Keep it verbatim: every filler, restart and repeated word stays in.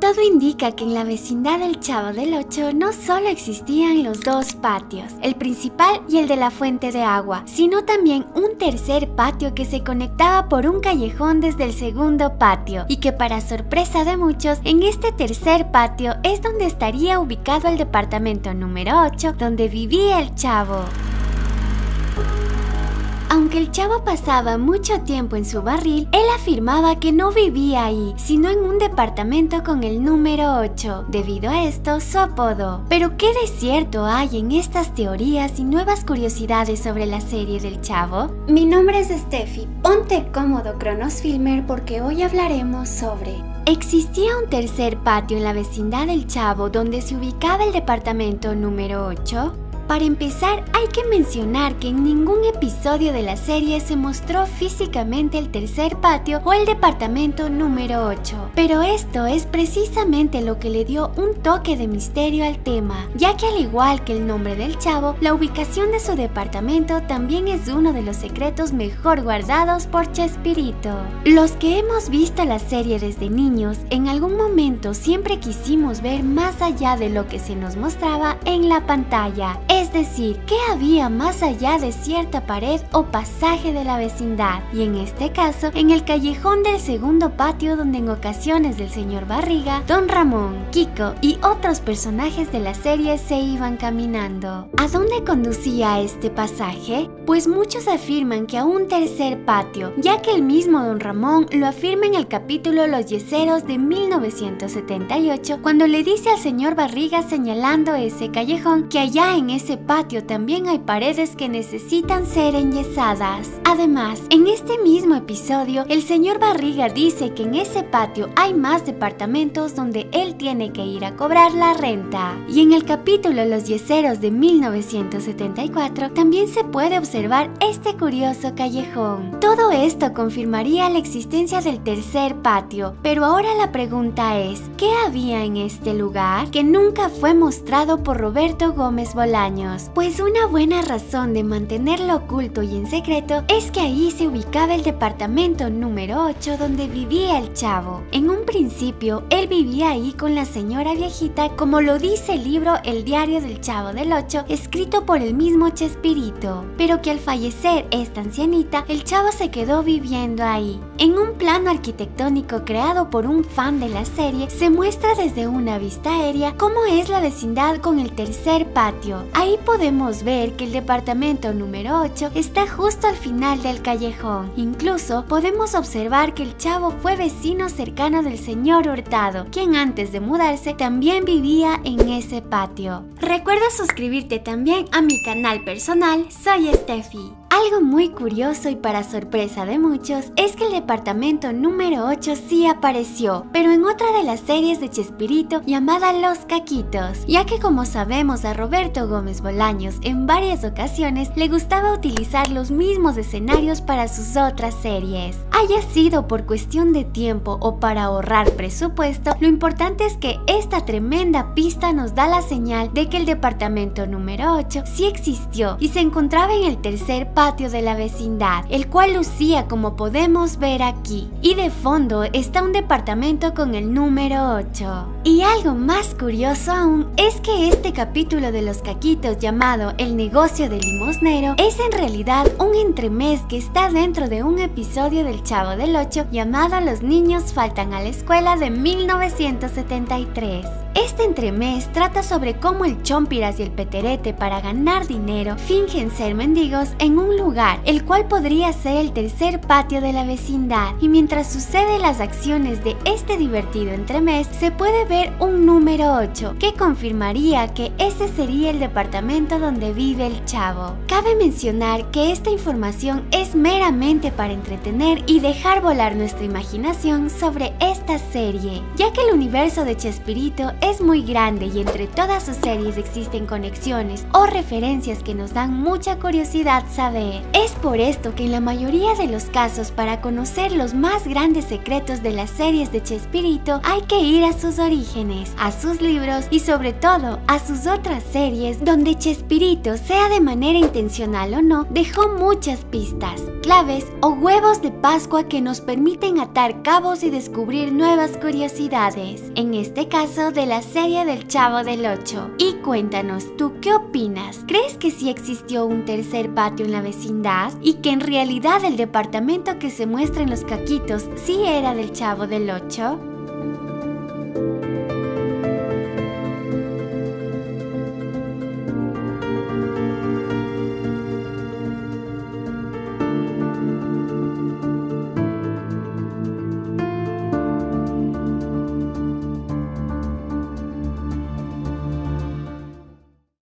Todo indica que en la vecindad del Chavo del Ocho no solo existían los dos patios, el principal y el de la fuente de agua, sino también un tercer patio que se conectaba por un callejón desde el segundo patio, y que para sorpresa de muchos, en este tercer patio es donde estaría ubicado el departamento número ocho, donde vivía el Chavo. Aunque el Chavo pasaba mucho tiempo en su barril, él afirmaba que no vivía ahí, sino en un departamento con el número ocho, debido a esto su apodo. Pero ¿qué de cierto hay en estas teorías y nuevas curiosidades sobre la serie del Chavo? Mi nombre es Steffi, ponte cómodo Cronos Filmer porque hoy hablaremos sobre... ¿Existía un tercer patio en la vecindad del Chavo donde se ubicaba el departamento número ocho? Para empezar, hay que mencionar que en ningún episodio de la serie se mostró físicamente el tercer patio o el departamento número ocho, pero esto es precisamente lo que le dio un toque de misterio al tema, ya que al igual que el nombre del Chavo, la ubicación de su departamento también es uno de los secretos mejor guardados por Chespirito. Los que hemos visto la serie desde niños, en algún momento siempre quisimos ver más allá de lo que se nos mostraba en la pantalla. Es decir, ¿qué había más allá de cierta pared o pasaje de la vecindad? Y en este caso, en el callejón del segundo patio donde en ocasiones el señor Barriga, Don Ramón, Kiko y otros personajes de la serie se iban caminando. ¿A dónde conducía este pasaje? Pues muchos afirman que a un tercer patio, ya que el mismo Don Ramón lo afirma en el capítulo Los Yeseros de mil novecientos setenta y ocho, cuando le dice al señor Barriga señalando ese callejón que allá en ese patio también hay paredes que necesitan ser enyesadas. Además, en este mismo episodio, el señor Barriga dice que en ese patio hay más departamentos donde él tiene que ir a cobrar la renta. Y en el capítulo Los Yeseros de mil novecientos setenta y cuatro también se puede observar este curioso callejón. Todo esto confirmaría la existencia del tercer patio, pero ahora la pregunta es, ¿qué había en este lugar que nunca fue mostrado por Roberto Gómez Bolaños? Pues una buena razón de mantenerlo oculto y en secreto es que ahí se ubicaba el departamento número ocho donde vivía el Chavo. En un principio, él vivía ahí con la señora viejita, como lo dice el libro El Diario del Chavo del Ocho, escrito por el mismo Chespirito, pero que al fallecer esta ancianita, el Chavo se quedó viviendo ahí. En un plano arquitectónico creado por un fan de la serie, se muestra desde una vista aérea cómo es la vecindad con el tercer patio. Ahí podemos ver que el departamento número ocho está justo al final del callejón. Incluso podemos observar que el Chavo fue vecino cercano del señor Hurtado, quien antes de mudarse también vivía en ese patio. Recuerda suscribirte también a mi canal personal, soy Steffi. Algo muy curioso y para sorpresa de muchos es que el departamento número ocho sí apareció, pero en otra de las series de Chespirito llamada Los Caquitos, ya que como sabemos a Roberto Gómez Bolaños en varias ocasiones le gustaba utilizar los mismos escenarios para sus otras series. Haya sido por cuestión de tiempo o para ahorrar presupuesto, lo importante es que esta tremenda pista nos da la señal de que el departamento número ocho sí existió y se encontraba en el tercer patio de la vecindad, el cual lucía como podemos ver aquí, y de fondo está un departamento con el número ocho. Y algo más curioso aún es que este capítulo de Los Caquitos llamado El Negocio del Limosnero es en realidad un entremés que está dentro de un episodio del Chavo del Ocho llamado Los Niños Faltan a la Escuela de mil novecientos setenta y tres. Este entremés trata sobre cómo el Chompiras y el Peterete, para ganar dinero, fingen ser mendigos en un lugar, el cual podría ser el tercer patio de la vecindad, y mientras suceden las acciones de este divertido entremés, se puede ver un número ocho, que confirmaría que ese sería el departamento donde vive el Chavo. Cabe mencionar que esta información es meramente para entretener y dejar volar nuestra imaginación sobre esta serie, ya que el universo de Chespirito es es muy grande y entre todas sus series existen conexiones o referencias que nos dan mucha curiosidad saber. Es por esto que en la mayoría de los casos, para conocer los más grandes secretos de las series de Chespirito, hay que ir a sus orígenes, a sus libros y sobre todo a sus otras series donde Chespirito, sea de manera intencional o no, dejó muchas pistas, claves o huevos de Pascua que nos permiten atar cabos y descubrir nuevas curiosidades. En este caso de la serie del Chavo del Ocho. Y cuéntanos, ¿tú qué opinas? ¿Crees que sí existió un tercer patio en la vecindad? ¿Y que en realidad el departamento que se muestra en Los Caquitos sí era del Chavo del Ocho?